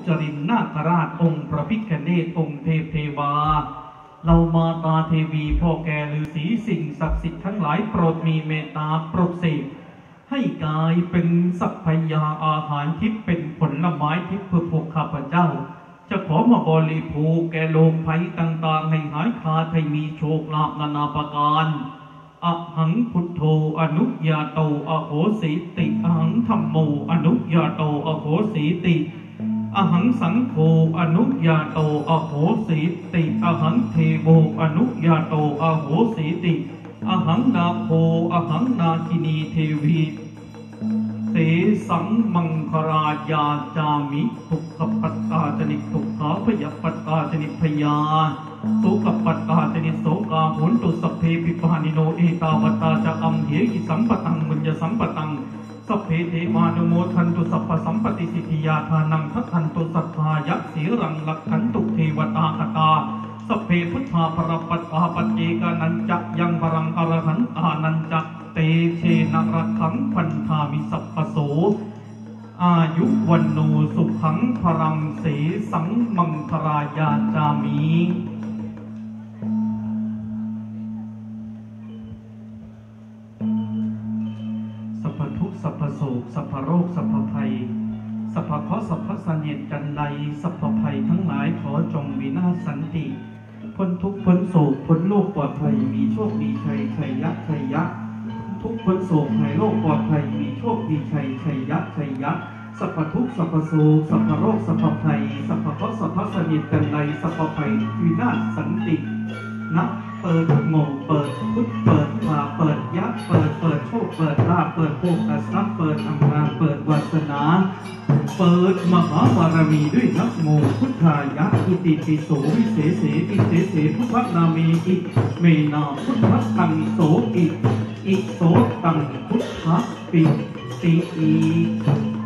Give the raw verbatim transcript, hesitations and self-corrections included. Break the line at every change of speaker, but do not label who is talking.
จรินนาคราชองค์พระพิฆเนศองค์เทพเทวาเรามาตาเทวีพ่อแก่ฤาษีสิ่งศักดิ์สิทธิ์ทั้งหลายโปรดมีเมตตาโปรดเสกให้กายเป็นสัพพยาอาหารทิพย์เป็นผลไม้ทิพย์เพื่อพวกข้าพเจ้าจะขอมาบริโภคแก่โลกภัยต่างๆให้หายขาดให้มีโชคลาภนานาประการอะหังพุทโธอนุญาโตอโหสิติอะหังธัมโมอนุญาโตอโหสิติอะหังสังโฆอนุญาโตอโหสิติอะหังเทโวอนุญาโตอโหสิติอะหังนาโคอะหังนาคินีเทวีเสสังมังคราญาจามิทุกขปัตตาจนิทุกขาพยปัตตาจนิพยาโสกปัตตาจนิโสกาหุนตุสัพเพปิปานิโนเอตาวตาจะอัมเหหิสัมปตังมุญญสัมปตังสัพเพเทวานุโมทันตุสัพพสัมปติสิทธิยาทานังทัทันตุสัทธายะสีรังลักขันตุเทวตาคตาสัพเพพุทธาปรปัตตาปัจเจกานันจักยังปรังอรหันตานันจักเตเชนะรักขังพันธามิสัพพโสอายุวันโนสุขังพรังเสสังมังครายาจามิสัพพทุกข์สัพพโศกสัพพโรคสัพพภัยสัพพเคราะห์สัพพสัญญจันไลสัพพภัยทั้งหลายขอจงวินาศสันติพ้นทุกข์พ้นโศกพ้นโลกปลอดภัยมีโชคมีชัยชัยยะชัยยะทุกพ้นโศกหายโรคปลอดภัยมีโชคมีชัยชัยยะชัยยะสัพพทุกข์สัพพโศกสัพพโรคสัพพภัยสัพพเคราะห์สัพพสัญญจันไลสัพพภัยวินาศสันตินะเปิดโมเปิดพุทธเปิดพาเปิดยักษ์เปิดเปิดโชคเปิดลาภเปิดโภคทรัพย์เปิดอำนาจเปิดวาสนาเปิดมหาบารมีด้วยนะโมพุทธายะอิติปิโสวิเศษเสอิเสเสพุทธนามีอิเมนาพุทธตังโสอิอิโสตังพุทธปิติ